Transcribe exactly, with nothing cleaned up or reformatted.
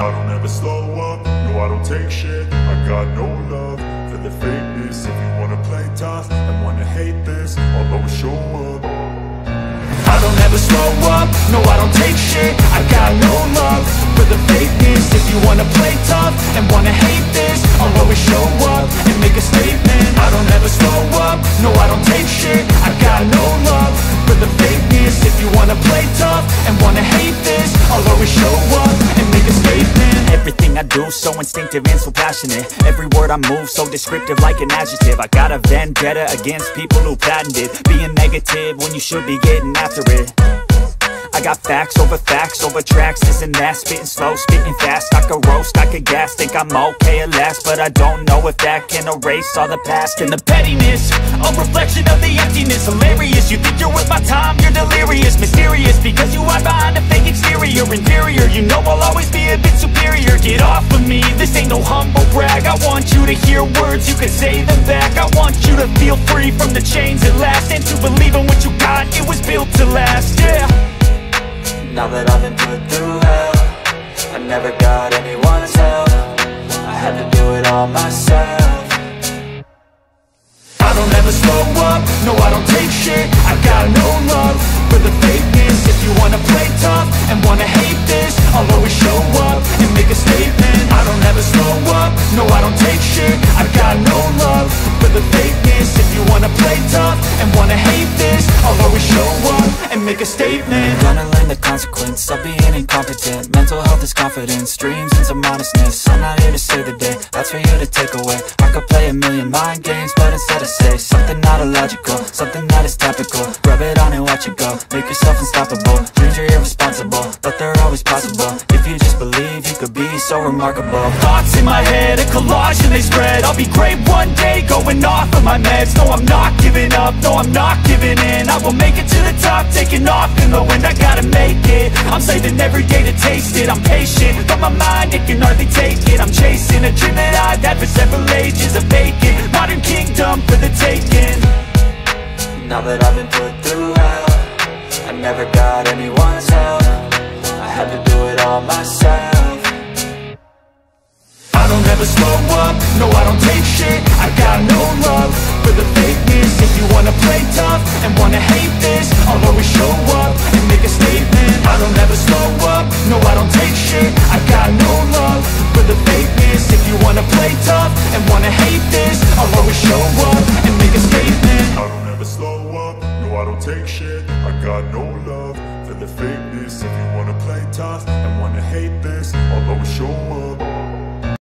I don't ever slow up, no I don't take shit. I got no love for the fakeness. If you wanna play tough and wanna hate this, I'll always show up. I don't ever slow up, no I don't take shit. I got no love for the fakeness. If you wanna play tough and wanna hate this, I'll always show up and make a statement. I don't ever slow up, no I don't take shit. I got no love for the fakeness. If you wanna play tough and wanna hate this, I'll always show up and make a statement. Everything I do so instinctive and so passionate. Every word I move so descriptive like an adjective. I got a vendetta against people who patented being negative when you should be getting after it. I got facts over facts over tracks, this and that. Spitting slow, spitting fast. I could roast, I could gas. Think I'm okay at last, but I don't know if that can erase all the past. And the pettiness, a reflection of the emptiness. Hilarious, you think you're worth my time, you're delirious. Mysterious, because you hide behind a fake exterior. Inferior, you know I'll always be a bit superior. Get off of me, this ain't no humble brag. I want you to hear words, you can say them back. I want you to feel free from the chains at last, and to believe in what you got, it was built to last, yeah. Now that I've been put through hell, I never got anyone's help. I had to do it all myself. I don't ever slow up, no I don't take shit. I got no love for the fakeness. If you wanna play tough and wanna hate this, I'll always show up and make a statement. I don't ever slow up, no I don't take shit. I got no love for the fakeness. If you wanna play tough and wanna hate this, I'll always show up and make a statement. Gonna learn the consequence of being incompetent. Mental health is confidence, dreams into modestness. I'm not here to save the day, that's for you to take away. I could play a million mind games, but instead I say something not illogical, something that is topical. Rub it on and watch it go, make yourself unstoppable. Dreams are irresponsible, but they're always possible. If you just believe, you could be so remarkable. Thoughts in my head, a collage and they spread. I'll be great one day, going off of my meds. No, I'm not giving up, no, I'm not giving in. I will make it to the top, taking off in the wind. I gotta make it, I'm saving every day to taste it. I'm patient, but my mind, it can hardly take it. I'm chasing a dream that I've had for several ages. A vacant, modern kingdom for the taking. Now that I've been put through hell, I never got anyone's help. I had to do it all myself. I don't ever slow up, no I don't take shit. I got no love for the fakeness. If you wanna play tough and wanna hate this, I'll always show up and make a statement. I don't ever slow up, no I don't take shit. I got no love for the fakeness. If you wanna play tough and wanna hate this, I'll always show up and make a statement. I don't ever slow up, no I don't take shit. I got no love for the fakeness. If you wanna play tough and wanna hate this, I'll always show up